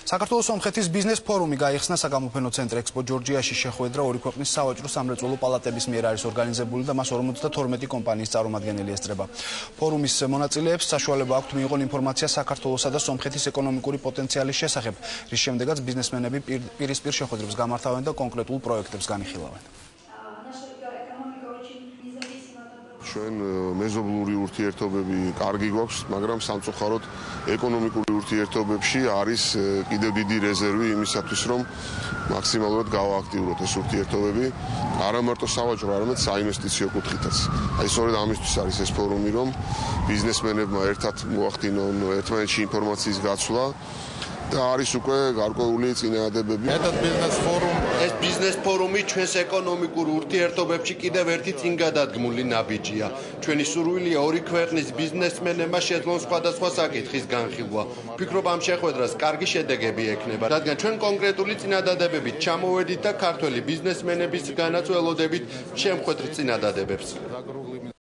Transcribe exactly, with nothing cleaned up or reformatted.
საქართველოს სომხეთის ბიზნეს ფორუმი გაიხსნა საგამოფენო ცენტრ ექსპო ჯორჯიაში შეხვედრა ორი ქვეყნის სავაჭრო სამრეწველო პალატების მიერ არის ორგანიზებული და მას ორმოცდათორმეტი კომპანიის წარმომადგენელი ესწრება. ფორუმის მონაწილეებს საშუალება აქვთ მიიღონ ინფორმაცია საქართველოსა და სომხეთის ეკონომიკური პოტენციალის შესახებ, რის შემდეგაც ბიზნესმენები პირისპირ შეხვედრებს გამართავენ და კონკრეტულ პროექტებს განიხილავენ. ჩვენ მეზობლური ურთიერთობები კარგი გვაქვს, მაგრამ სამწუხაროდ ეკონომიკური ურთიერთობებში არის კიდევ დიდი რეზერვი იმისათვის, რომ მაქსიმალურად გავააქტიუროთ ეს ურთიერთობები, არა მარტო სავაჭრო, არამედ საინვესტიციო კუთხითაც. აი სწორედ ამისთვის არის ეს ფორუმი, რომ ბიზნესმენებმა ერთად მოახდინონ ერთმანეთში ინფორმაციის გაცვლა და არის უკვე გარკვეული წინააღმდეგობები. Этот бизнес-форум, ეს ბიზნეს ფორუმი ჩვენს ეკონომიკურ ურთიერთობებში კიდევ ერთი წინგადადგმული ნაბიჯია. ჩვენი სურვილია ორი ქვეყნის ბიზნესმენებმა შეძლონ სხვადასხვა საკითხის განხილვა. ვფიქრობ, ამ შეხვედრას კარგი შედეგები ექნება, რადგან ჩვენ კონკრეტული წინადადებებით ჩამოვედით და ქართველი ბიზნესმენებისგანაც ველოდებით შემხვედრ წინადადებებს.